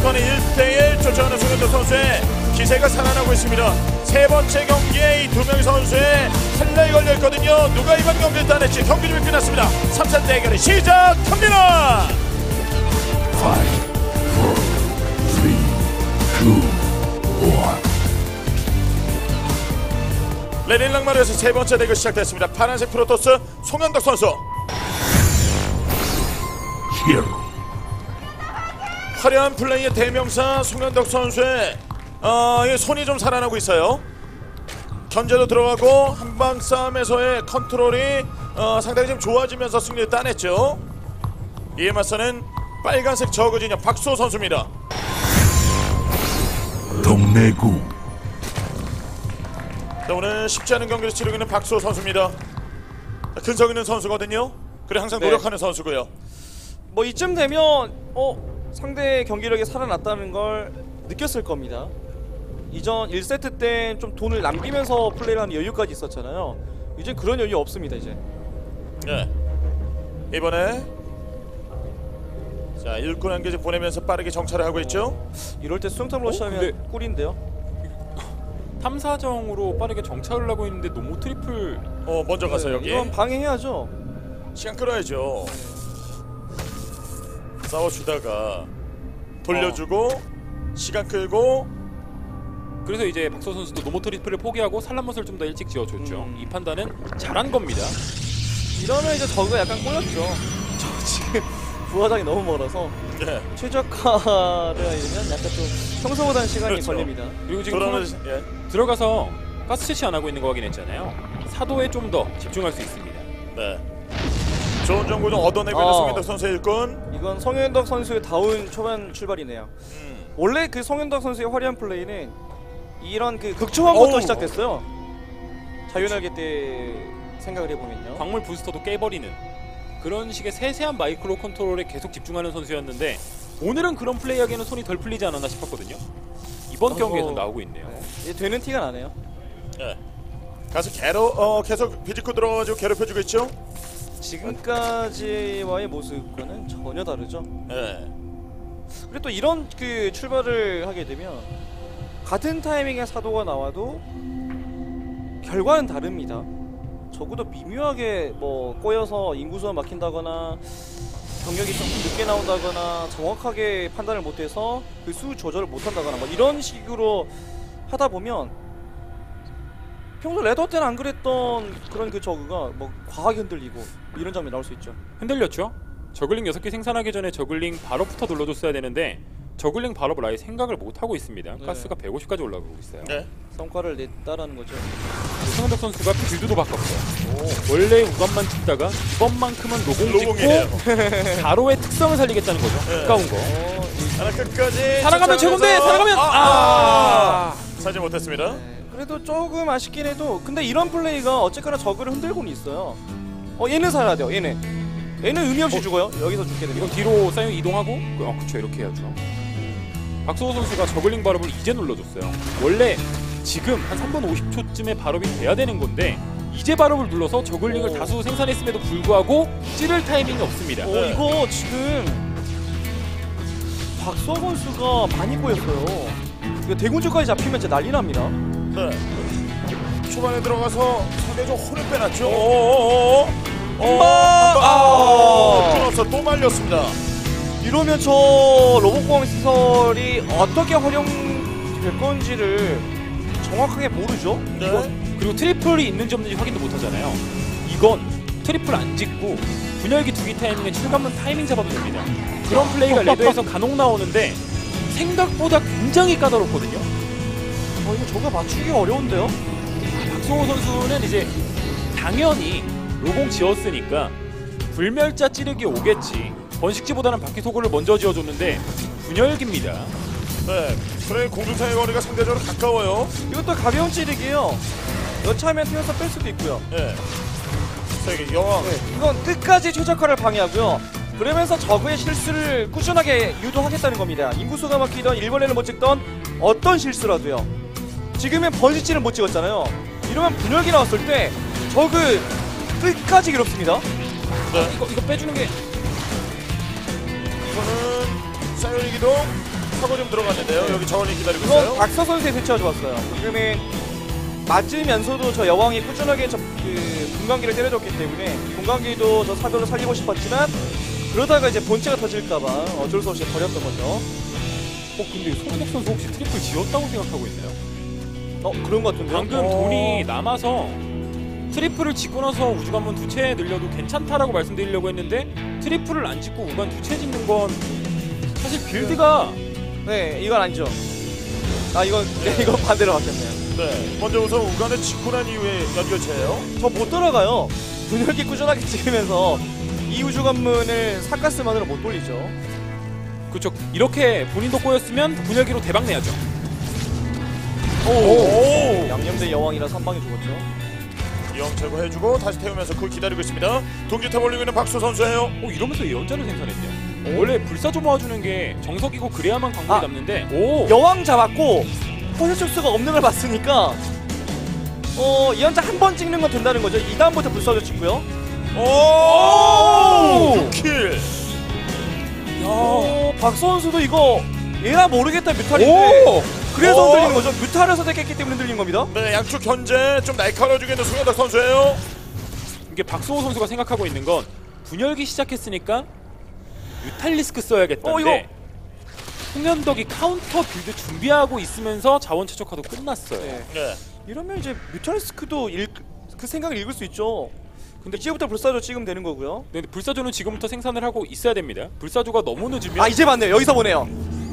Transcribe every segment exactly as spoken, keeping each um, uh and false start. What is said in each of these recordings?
스코어는 일 대 일 쫓아가는 송현덕 선수의 기세가 살아나고 있습니다. 세 번째 경기에 이 두 명의 선수의 탈락이 걸려있거든요. 누가 이번 경기를 따낼지 경기 준비 끝났습니다. 삼 차 대결이 시작합니다. Five, four, three, two, one. 레닐랑마르에서 세 번째 대결 시작됐습니다. 파란색 프로토스 송현덕 선수. Hero. 화려한 플레이의 대명사 송현덕 선수의 어, 손이 좀 살아나고 있어요. 견제도 들어가고 한방 싸움에서의 컨트롤이 어, 상당히 좀 좋아지면서 승리를 따냈죠. 이에 맞서는 빨간색 저그 진영 박수호 선수입니다. 동래구. 자, 오늘 쉽지 않은 경기를 치르고 있는 박수호 선수입니다. 근성 있는 선수거든요. 그래 항상 네. 노력하는 선수고요. 뭐 이쯤 되면 어 상대의 경기력이 살아났다는 걸 느꼈을 겁니다. 이전 일 세트 때 좀 돈을 남기면서 플레이를 하는 여유까지 있었잖아요. 이제 그런 여유 없습니다. 이제 네. 이번에 자 일꾼 한 개 보내면서 빠르게 정찰을 하고 있죠. 이럴 때 수영탑 러시하면 근데- 꿀인데요. 탐사정으로 빠르게 정찰을 하고 있는데 노모 트리플 어 먼저 가서 네, 여기 이건 방해해야죠. 시간 끌어야죠. 싸워주다가 돌려주고 시간 끌고 그래서 이제 박서 선수도 노모 트리플을 포기하고 산란못을 좀 더 일찍 지어줬죠. 음. 이 판단은 잘한 겁니다. 이러면 이제 저거 약간 꼬였죠. 저 지금 부하장이 너무 멀어서 네. 최적화를 하려면 약간 좀 평소보다는 시간이 그렇죠. 걸립니다. 그리고 지금 돌아오는 코너- 예. 들어가서 가스 채취 안 하고 있는 거 확인했잖아요. 사도에 좀 더 집중할 수 있습니다. 네. 좋은 정보 좀 얻어내고 어. 있는 송현덕 선수의 일꾼. 이건 송현덕 선수의 다운 초반 출발이네요. 음. 원래 그 송현덕 선수의 화려한 플레이는 이런 그 극초반부터 어우. 시작됐어요. 자유날개 때 생각을 해보면요. 광물 부스터도 깨버리는 그런 식의 세세한 마이크로 컨트롤에 계속 집중하는 선수였는데 오늘은 그런 플레이하기에는 손이 덜 풀리지 않았나 싶었거든요. 이번 어허. 경기에서 나오고 있네요. 네. 이게 되는 티가 나네요. 네. 가서 괴로 어 계속 비집고 들어가지고 괴롭혀주고 있죠. 지금까지와의 모습과는 전혀 다르죠. 네. 그리고 또 이런 그 출발을 하게 되면 같은 타이밍에 사도가 나와도 결과는 다릅니다. 적어도 미묘하게 뭐 꼬여서 인구수가 막힌다거나 병력이 좀 늦게 나온다거나 정확하게 판단을 못해서 그 수 조절을 못한다거나 뭐 이런 식으로 하다 보면 평소 레더 때는 안 그랬던 그런 그 저그가 뭐 과하게 흔들리고 이런 장면이 나올 수 있죠. 흔들렸죠? 저글링 여섯 개 생산하기 전에 저글링 발업부터 눌러줬어야 되는데 저글링 발업을 아예 생각을 못하고 있습니다. 네. 가스가 백오십까지 올라가고 있어요. 네. 성과를 냈다라는 거죠. 송현덕 선수가 빌드도 바꿨어요. 원래 우감만 찍다가 이번만큼은 로공 로공이네요. 찍고 가로의 특성을 살리겠다는 거죠. 네. 가까운 거. 어, 이- 하나 끝까지 살아가면 최고인데 쫓아가면서- 살아가면 아, 아! 아! 사지 못했습니다. 네, 그래도 조금 아쉽긴 해도 근데 이런 플레이가 어쨌거나 저그를 흔들고는 있어요. 어 얘는 살아야 돼요. 얘는 얘는 의미 없이 죽어요. 여기서 죽게 되면. 이건 뒤로 사이언 이동하고 그, 어 그쵸 이렇게 해야죠. 박수호 선수가 저글링 발업을 이제 눌러줬어요. 원래 지금 한 삼 분 오십 초쯤에 발업이 돼야 되는 건데 이제 발업을 눌러서 저글링을 오. 다수 생산했음에도 불구하고 찌를 타이밍이 없습니다. 어 네. 이거 지금 박수호 선수가 많이 꼬였어요. 이거 대군주까지 잡히면 진짜 난리 납니다. 네. 초반에 들어가서 상대 좀 혼을 빼놨죠. 오오오오. 아! 아! 끊어서 또 말렸습니다. 이러면 저 로봇공학 시설이 어떻게 활용될 건지를 정확하게 모르죠. 네. 그리고 트리플이 있는지 없는지 확인도 못하잖아요. 이건 트리플 안 찍고 분열기 두기 타이밍에 출감는 타이밍 잡아도 됩니다. 그런 플레이가 레드에서 간혹 나오는데 생각보다 굉장히 까다롭거든요. 어 이거 저거 맞추기가 어려운데요. 박성호 선수는 이제 당연히 로공 지었으니까 불멸자 찌르기 오겠지. 번식지보다는 바퀴 소굴을 먼저 지어줬는데 분열기입니다. 네. 그래 공중상의 거리가 상대적으로 가까워요. 이것도 가벼운 찌르기예요. 여차하면 튀어서 뺄 수도 있고요. 네. 세계 여왕. 네, 이건 끝까지 최적화를 방해하고요. 그러면서 적의 실수를 꾸준하게 유도하겠다는 겁니다. 인구수가 막히던 일벌레를 못 찍던 어떤 실수라도요. 지금은 번식지를 못 찍었잖아요. 이러면 분열기 나왔을 때 적을 끝까지 괴롭습니다. 네. 이거 이거 빼주는 게 이거는 사이언 기동 타고 좀 들어갔는데요. 여기 저원이 기다리고 이건 있어요. 박서 선수의 대처가 좋았어요. 지금은 맞으면서도 저 여왕이 꾸준하게 저, 그 분광기를 때려줬기 때문에 분광기도 저 사도를 살리고 싶었지만 그러다가 이제 본체가 터질까봐 어쩔 수 없이 버렸던 거죠. 어 근데 손흥민 선수 혹시 트리플 지었다고 생각하고 있나요? 어 그런 것 같은데요? 방금 어. 돈이 남아서 트리플을 짓고 나서 우주관문 두 채 늘려도 괜찮다라고 말씀드리려고 했는데 트리플을 안 짓고 우관 두 채 짓는 건 사실 빌드가 네 이건 아니죠. 아 이건 네. 이건 반대로 바뀌었네요. 네. 먼저 우선 우간을 짓고 난 이후에 연결체예요. 저 못 돌아가요. 분열기 꾸준하게 찍으면서 이 우주 관문을 사가스만으로 못 돌리죠. 그렇죠. 이렇게 본인도 꼬였으면 분열기로 대박 내야죠. 오, 오. 양념대 여왕이라 선방에 죽었죠. 이영 제거해주고 다시 태우면서 그걸 기다리고 있습니다. 동기탑 올리고 있는 박수 선수예요. 어 이러면서 예언자를 생산했네요. 원래 불사조 모아주는 게 정석이고 그래야만 광물이 아. 남는데 오 여왕 잡았고 포션 가 없는 걸 봤으니까 어 예언자 한 번 찍는 건 된다는 거죠. 이 다음부터 불사조 찍고요. 오! 육 킬. 어, 박수 선수도 이거 얘나 모르겠다 뮤탈인데 오! 그래서 오! 흔들리는 거죠. 뮤탈을 선택했기 때문에 흔들린 겁니다. 네, 양쪽 견제 좀 날카로워지고 있는 송현덕 선수예요. 이게 박수호 선수가 생각하고 있는 건 분열기 시작했으니까 뮤탈리스크 써야겠다는데 어, 이거- 홍현덕이 카운터 빌드 준비하고 있으면서 자원 최적화도 끝났어요. 네. 네. 이러면 이제 뮤탈리스크도 읽, 그 생각을 읽을 수 있죠. 근데 이제부터 불사조 찍으면 되는 거고요. 네, 근데 불사조는 지금부터 생산을 하고 있어야 됩니다. 불사조가 너무 늦으면 아 이제 봤네요. 여기서 보네요.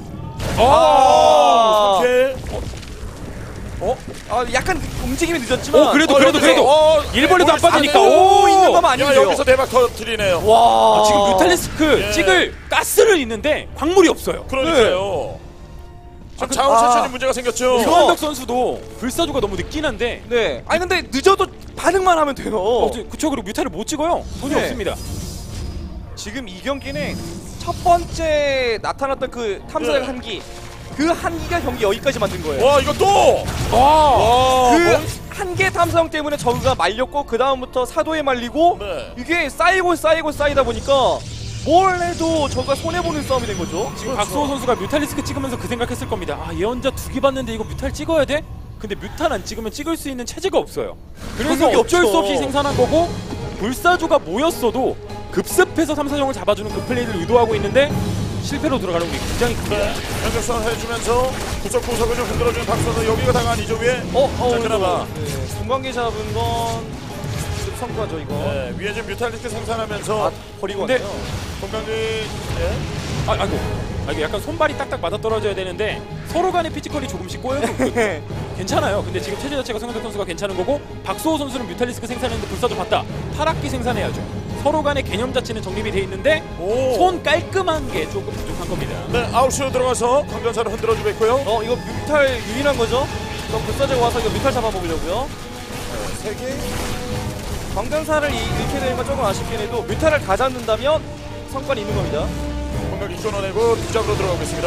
아, 삼 킬. 어? 아 약간 움직임이 늦었지만 어, 그래도 어, 그래도 여기서, 그래도 어, 일벌레도 안 네, 빠지니까 오! 오 있는 거만 야, 아니면 여기서 대박 터뜨리네요. 와 아, 지금 뮤탈리스크 예. 찍을 가스는 있는데 광물이 없어요. 그러니까요. 지금 그- 자원 채취에 아. 문제가 생겼죠. 이거- 홍현덕 선수도 불사조가 너무 늦긴 한데 네. 아니 근데 늦어도 반응만 하면 돼요. 어, 저- 그쵸. 그리고 뮤탈을 못 찍어요. 돈이 네. 없습니다. 지금 이 경기는 첫 번째 나타났던 그 탐사적 네. 한기 그 한기가 경기 여기까지 만든 거예요. 와, 이거 또. 와, 와, 뭐- 그 한개 탐사형 때문에 저그가 말렸고 그 다음부터 사도에 말리고 네. 이게 쌓이고 쌓이고 쌓이다 보니까 뭘 해도 저그가 손해보는 싸움이 된 거죠. 지금 그렇죠. 박수호 선수가 뮤탈리스크 찍으면서 그 생각했을 겁니다. 아, 예언자 두 개 봤는데 이거 뮤탈 찍어야 돼? 근데 뮤탈 안 찍으면 찍을 수 있는 체제가 없어요. 그래서 그게 어쩔 없죠. 수 없이 생산한 거고 불사조가 모였어도 급습해서 탐사정을 잡아주는 그 플레이를 의도하고 있는데 실패로 들어가는 게 굉장히 큽니다. 네. 연결선 해주면서 구석구석을 좀 흔들어주는 박수 선수. 여기가 다가 아니죠, 위에. 어, 어, 자, 그나마. 네, 공관계 잡은 건 지금 성과죠 이거. 네, 위에 지금 뮤탈리스크 생산하면서 아 버리고 근데- 왔네요. 건강기. 예. 아, 아이고. 아, 이게 약간 손발이 딱딱 맞아 떨어져야 되는데 서로 간의 피지컬이 조금씩 꼬여도 그- 괜찮아요. 근데 지금 체제 자체가 송현덕 선수가 괜찮은 거고 박수호 선수는 뮤탈리스크 생산했는데 불사조 봤다. 타락기 생산해야죠. 서로 간의 개념 자체는 정립이 돼 있는데 오. 손 깔끔한 게 조금 부족한 겁니다. 네, 아웃시로 들어가서 광전사를 흔들어주고 있고요. 어 이거 뮤탈 유인한 거죠? 그럼 불사제가 와서 이거 뮤탈 잡아먹으려고요. 세 개. 광전사를 이- 잃게 되는 건 조금 아쉽긴 해도 뮤탈을 다 잡는다면 성과는 있는 겁니다. 건강기 끊어내고 두작으로 들어가고 있습니다.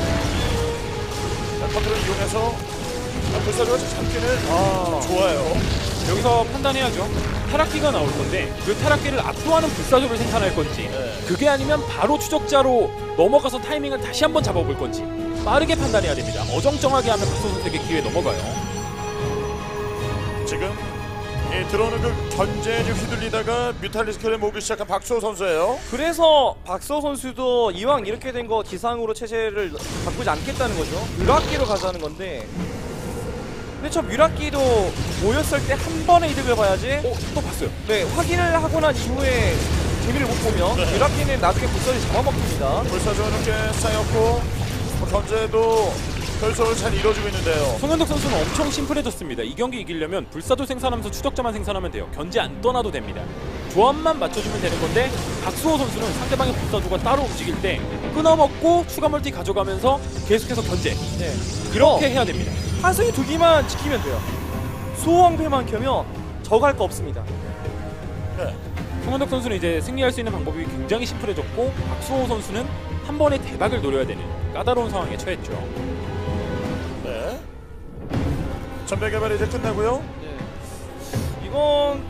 자, 컨트롤 이용해서 불사조가 잡기는 아 좋아요. 여기서 판단해야죠. 타락기가 나올 건데 그 타락기를 압도하는 불사조를 생산할 건지 네. 그게 아니면 바로 추적자로 넘어가서 타이밍을 다시 한번 잡아볼 건지 빠르게 판단해야 됩니다. 어정쩡하게 하면 박수 선수에게 기회 넘어가요. 지금 이 들어오는 그 견제에 좀 휘둘리다가 뮤탈리스크를 모으기 시작한 박수호 선수예요. 그래서 박서 선수도 이왕 이렇게 된 거 기상으로 체제를 바꾸지 않겠다는 거죠. 뮤락기로 가자는 건데 근데 저 뮤락기도 모였을 때 한 번의 이득을 봐야지 어? 또 봤어요. 네 확인을 하고 난 이후에 재미를 못 보면 네. 뮤락기는 나중에 불살이 잡아먹힙니다. 불사조는 꽤 쌓였고 뭐 견제도 결sol을 잘 이뤄주고 있는데요. 송현덕 선수는 엄청 심플해졌습니다. 이 경기 이기려면 불사조 생산하면서 추적자만 생산하면 돼요. 견제 안 떠나도 됩니다. 조합만 맞춰주면 되는 건데 박수호 선수는 상대방의 불사조가 따로 움직일 때 끊어먹고 추가 멀티 가져가면서 계속해서 견제 네. 이렇게 해야 됩니다. 하승이 두 기만 지키면 돼요. 수호왕패만 켜면 저거 할 거 없습니다. 네. 송현덕 선수는 이제 승리할 수 있는 방법이 굉장히 심플해졌고 박수호 선수는 한 번의 대박을 노려야 되는 까다로운 상황에 처했죠. 네. 전멸 개발이 이제 끝나고요. 네. 이건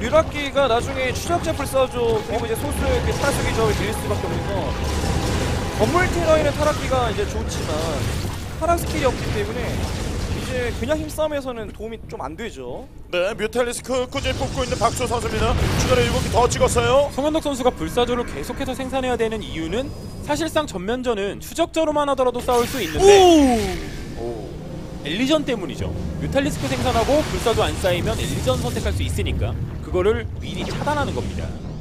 뮤락기가 나중에 추적자 불사조 그리고 이제 소수의 그 타수기 조합을 밀릴 수밖에 없는 건 건물 테러에는 타락기가 이제 좋지만 타락 스킬이 없기 때문에 이제 그냥 힘싸움에서는 도움이 좀 안 되죠. 네, 뮤탈리스크 꾸준히 뽑고 있는 박수 선수입니다. 추가로 일곱 개 더 찍었어요. 송현덕 선수가 불사조를 계속해서 생산해야 되는 이유는 사실상 전면전은 추적자로만 하더라도 싸울 수 있는데 오. 엘리전 때문이죠. 뮤탈리스크 생산하고 불사조 안 쌓이면 엘리전 선택할 수 있으니까 그거를 미리 차단하는 겁니다.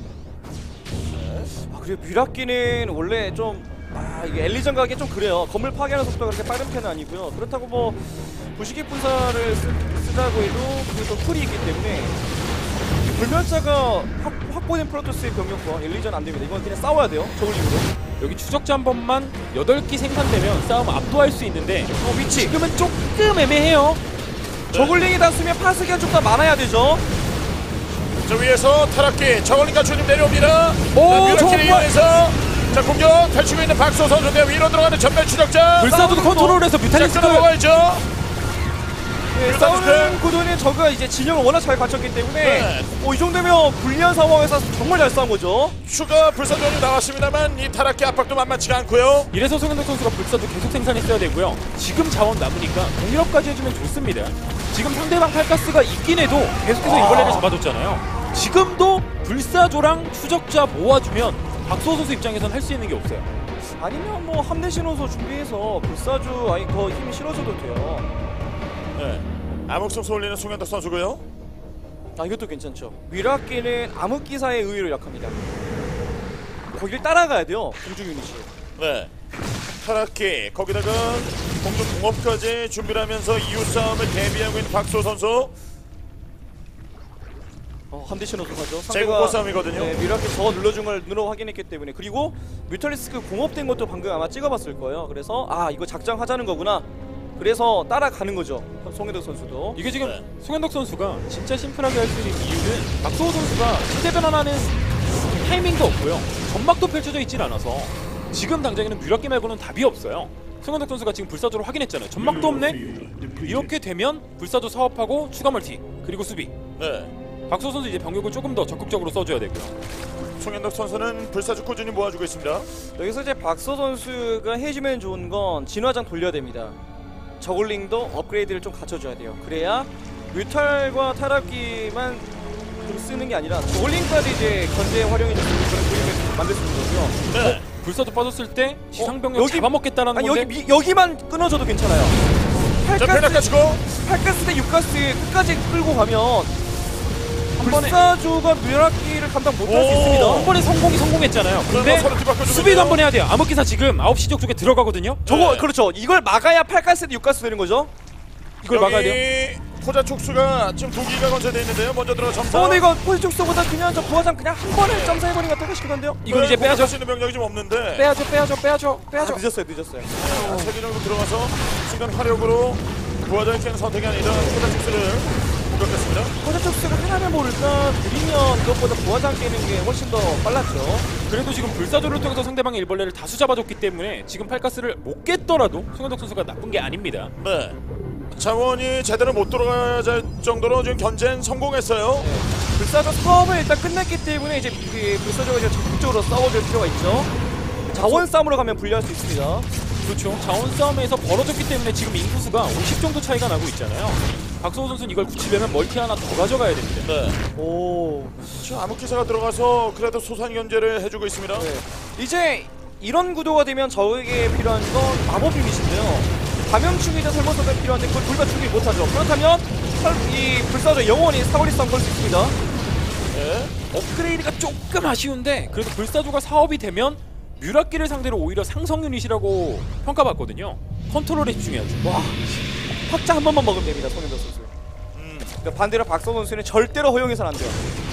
아, 그리고 뮤라끼는 원래 좀 아, 이게 엘리전 가기 좀 그래요. 건물 파괴하는 속도가 그렇게 빠른 편은 아니고요. 그렇다고 뭐 부식의 분사를 쓰, 쓰라고 해도 그게 또 쿨이 있기 때문에 불멸자가 확, 확보된 프로토스의 병력과 엘리전 안 됩니다. 이건 그냥 싸워야 돼요. 저울링으로. 여기 추적자 한 번만 여덟 기 생산되면 싸움 압도할 수 있는데 어, 위치. 지금은 조금 애매해요. 저글링이 다 쓰면 파스기가 좀 더 많아야 되죠. 저 위에서 타락기 저걸링과 주님 내려옵니다. 오, 뮤라키를 정말. 이용해서 자 공격 펼치고 있는 박수 선수인데 위로 들어가는 전멸 추적자. 불사조도 컨트롤해서 자, 뮤탈리스크 끊어먹어야죠. 네, 싸우는 구도는 저가 이제 진영을 워낙 잘 갖췄기 때문에 네. 어, 이 정도면 불리한 상황에서 정말 잘 싸운 거죠. 추가 불사전이 나왔습니다만 이 타락기 압박도 만만치가 않고요. 이래서 송현덕 선수가 불사조 계속 생산했어야 되고요. 지금 자원 남으니까 공일업까지 해주면 좋습니다. 지금 상대방 팔가스가 있긴 해도 계속해서 이벌레를 잡아줬잖아요. 지금도 불사조랑 추적자 모아주면 박수호 선수 입장에선 할 수 있는 게 없어요. 아니면 뭐 함대 신호소 준비해서 불사조 아니 더 힘이 실어줘도 돼요. 네. 암흑성 쏠리는 송현덕 선수고요. 아 이것도 괜찮죠. 위라키는 암흑기사의 의외로 약합니다. 거기를 따라가야 돼요. 공중 유닛이. 네. 타락기 거기다가 공중 공업까지 준비를 하면서 이후 싸움을 대비하고 있는 박수호 선수. 어, 함대 신호소 가죠. 제공권 싸움이거든요. 네, 위라키 저 눌러준 걸 눈으로 확인했기 때문에 그리고 뮤탈리스크 공업된 것도 방금 아마 찍어봤을 거예요. 그래서 아 이거 작정하자는 거구나. 그래서 따라가는 거죠. 송혜덕 선수도. 이게 지금 네. 송현덕 선수가 진짜 심플하게 할 수 있는 이유는 박수호 선수가 시대 변환하는 타이밍도 없고요. 점막도 펼쳐져 있질 않아서 지금 당장에는 뮤라키 말고는 답이 없어요. 송현덕 선수가 지금 불사조를 확인했잖아요. 점막도 없네? 이렇게 되면 불사조 사업하고 추가 멀티 그리고 수비. 네. 박수호 선수 이제 병력을 조금 더 적극적으로 써줘야 되고요. 송현덕 선수는 불사조 꾸준히 모아주고 있습니다. 여기서 이제 박서 선수가 해주면 좋은 건 진화장 돌려야 됩니다. 저글링도 업그레이드를 좀 갖춰줘야 돼요. 그래야 뮤탈과 타락기만 좀 쓰는 게 아니라 저글링까지 이제 견제에 활용해줄 수 있는 그런 그림을 만들 수 있는 거고요. 네. 불사조 빠졌을 때 지상병력 어, 여기- 잡아먹겠다라는 아니 건데 여기 미, 여기만 끊어줘도 괜찮아요. 자, 페나카 팔가스, 치고 팔가스 대 육가스 끝까지 끌고 가면 한 번에 불사조가 뮤라키를 감당 못할 수 오. 있습니다. 한 번에 성공이 성공했잖아요. 근데 서로 뒤바꿔주고 수비도 있네요. 한 번 해야 돼요. 암흑기사 지금 아홉 시 쪽 쪽에 들어가거든요. 저거 네. 그렇죠. 이걸 막아야 팔가스 대 육가스 되는 거죠. 이걸 막아야 돼요. 여기 포자 촉수가 지금 두 기가 건설되어 있는데요. 먼저 들어가 점사. 어, 근데 이거 포지촉수보다 그냥 저 부하장 그냥 한 번에 점사해버린 것 같다고 싶은데요. 이건 이제 빼야죠. 할수 있는 병력이 좀 없는데. 빼야죠, 빼야죠, 빼야죠, 아, 빼야죠. 늦었어요, 늦었어요. 세개 정도 들어가서 순간 화력으로 부하장이 깨는 선택이 아니라 포자 촉수를 공격했습니다. 포지촉수가 하나를 모를까 느리면 이것보다 부하장 깨는 게 훨씬 더 빨랐죠. 그래도 지금 불사조를 통해서 상대방의 일벌레를 다수 잡아줬기 때문에 지금 팔가스를 못 깼더라도 송현덕 선수가 나쁜 게 아닙니다. 네. 자원이 제대로 못 들어갈 정도로 지금 견제는 성공했어요. 불사조 사업을 일단 끝냈기 때문에 이제 그 불사조가 이제 적극적으로 싸워줄 필요가 있죠. 자원 싸움으로 가면 불리할 수 있습니다. 그렇죠. 자원 싸움에서 벌어졌기 때문에 지금 인구수가 오십 정도 차이가 나고 있잖아요. 박성호 선수는 이걸 굳히려면 멀티 하나 더 가져가야 됩니다. 네. 오. 지금 암흑기사가 들어가서 그래도 소산 견제를 해주고 있습니다. 네. 이제 이런 구도가 되면 저에게 필요한 건 마법 유닛인데요. 감염충이자 설모사가 필요한데 그걸 둘 다 준비 못하죠. 그렇다면 이 불사조 영원히 사거리 싸움 걸 수 있습니다. 네. 업그레이드가 조금 아쉬운데 그래도 불사조가 사업이 되면 뮤라키를 상대로 오히려 상성 유닛이라고 평가받거든요. 컨트롤에 집중해야죠. 와, 확장 한 번만 먹으면 됩니다, 송현덕 선수. 음. 그러니까 반대로 박성 선수는 절대로 허용해서는 안 돼요.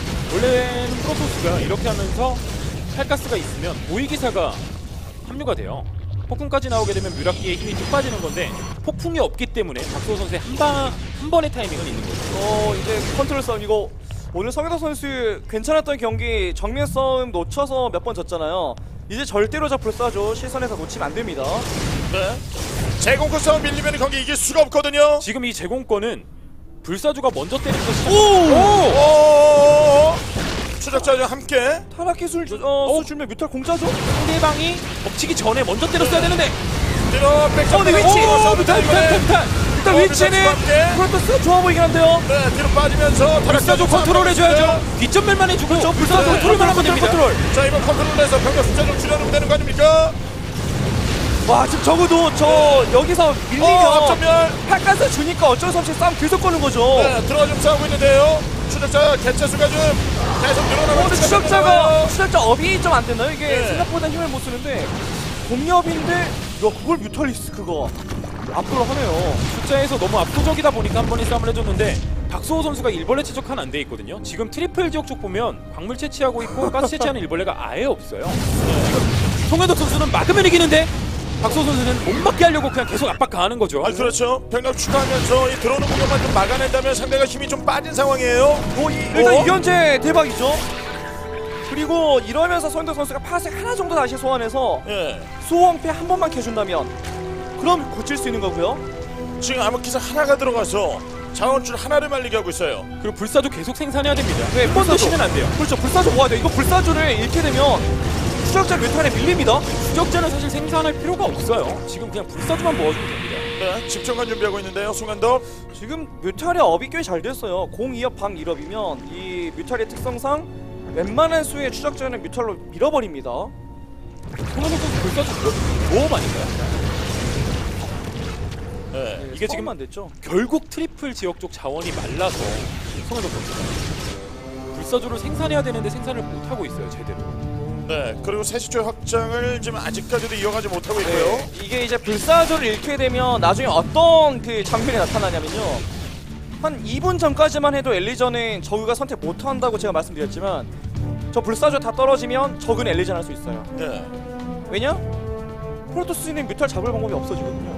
원래는 프로토스가 이렇게 하면서 팔가스가 있으면 모의기사가 합류가 돼요. 폭풍까지 나오게 되면 뮤라키의 힘이 쭉 빠지는 건데 폭풍이 없기 때문에 박수호 선수의 한, 방, 한 번의 타이밍은 있는 거죠. 어, 이제 컨트롤 싸움 이거 오늘 성현덕 선수 괜찮았던 경기 정면 싸움 놓쳐서 몇 번 졌잖아요. 이제 절대로 저 불사조 시선에서 놓치면 안 됩니다. 네. 제공권 싸움 밀리면 경기 이길 수가 없거든요. 지금 이 제공권은 불사조가 먼저 때리는 것이 오! 오! 추적자와 함께 타락기술 어, 수 주면 뮤탈 공짜죠? 상대방이 덮치기 전에 먼저 때렸어야 되는데. 뒤로 백점. 어, 네, 위치! 오, 뮤탈, 뮤탈, 뮤탈, 뮤탈! 일단 어, 위치는 뮤탈 프로토스가 좋아 보이긴 한데요. 네, 뒤로 빠지면서 불사조 컨트롤 해줘야죠. 뒷전멸만 해주고 그렇죠. 불사조 네. 컨트롤만 하면 됩니다. 컨트롤. 자, 이번 컨트롤에서 병력 숫자 좀 줄여놓으면 되는 거 아닙니까? 와, 지금 적어도 저 여기서 밀리면 어, 앞전멸. 팔가스 주니까 어쩔 수 없이 싸움 계속 거는 거죠. 네, 들어가 좀 싸우고 있는데요. 추적자 개체 수가 좀 계속 늘어나고 어, 근데 있습니다. 추적자가 추적자 업이 좀 안 됐나요? 이게 네. 생각보다 힘을 못 쓰는데 공업인데 야 그걸 뮤탈리스 그거 압도를 하네요. 숫자에서 너무 압도적이다 보니까 한 번에 싸움을 해줬는데 박소호 선수가 일벌레 채취한 안 돼 있거든요. 지금 트리플 지역 쪽 보면 광물 채취하고 있고 가스 채취하는 일벌레가 아예 없어요. 지금 송현덕 선수는 막으면 이기는데 박소호 선수는 못 막게 하려고 그냥 계속 압박 가하는 거죠. 아, 그렇죠. 병력 추가하면서 이 들어오는 공격만 좀 막아낸다면 상대가 힘이 좀 빠진 상황이에요. 어, 이, 일단 어? 이견제 대박이죠. 그리고 이러면서 손덕 선수가 파색 하나 정도 다시 소환해서 예. 수호왕패 한 번만 캐준다면 그럼 고칠 수 있는 거고요. 지금 암흑기사 하나가 들어가서 자원줄 하나를 말리게 하고 있어요. 그리고 불사도 계속 생산해야 됩니다. 네, 한 번도 불사조. 쉬면 안 돼요. 그렇죠. 불사조 모아야 돼요. 이거 불사조를 잃게 되면 추적자 뮤탈에 밀립니다. 추적자는 사실 생산할 필요가 없어요. 지금 그냥 불사조만 모아주면 됩니다. 네, 집중관 준비하고 있는데요. 순간도 지금 뮤탈의 업이 꽤 잘 됐어요. 공 이 업, 방 일 업이면 이 뮤탈의 특성상 웬만한 수의 추적자는 뮤탈로 밀어버립니다. 송현덕 선수 불사조 모험 아닌가요? 네. 이게 지금 안 됐죠. 결국 트리플 지역 쪽 자원이 말라서 송현덕 선수가 불사조를 생산해야 되는데 생산을 못 하고 있어요 제대로. 네, 그리고 세시초의 확장을 지금 아직까지도 이어가지 못하고 있고요. 네, 이게 이제 불사조를 잃게 되면 나중에 어떤 그 장면이 나타나냐면요. 한 이 분 전까지만 해도 엘리전은 저그가 선택 못한다고 제가 말씀드렸지만 저 불사조 다 떨어지면 적은 엘리전 할 수 있어요. 네. 왜냐? 프로토스는 뮤탈 잡을 방법이 없어지거든요.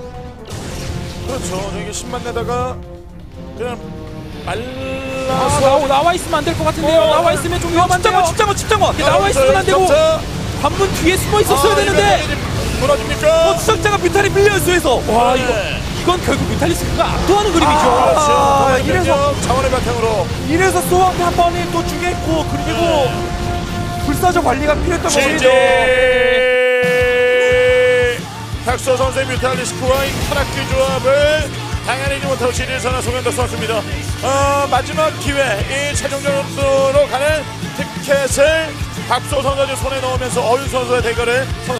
그렇죠. 이게 십만 내다가 그냥 아, 말라서 나와, 나와 있으면 안 될 것 같은데요. 어, 나와 있으면 좀 위험한데요. 집장관, 집장관! 이게 나와 있으면 안 되고 관문 뒤에 숨어 있었어야 되는데. 무너집니까? 어, 추적자가 뮤탈이 밀려요, 수에서! 와 네. 이거 이건 결국 뮤탈리스크가 압도하는 그림이죠. 그렇죠. 아, 이래서 이래서- 자원의 바탕으로 이래서 소왕패 한 번에 또 주겠고 그리고 네. 불사조 관리가 필요했던 거죠. 실제 박소 선수의 뮤탈리스크와 이 타락기 조합을 당연히지 못하고 지리를 선한 송현덕 선수입니다. 어, 마지막 기회 이 최종전으로 가는 티켓을 박소 선수가 손에 넣으면서 어윤 선수의 대결을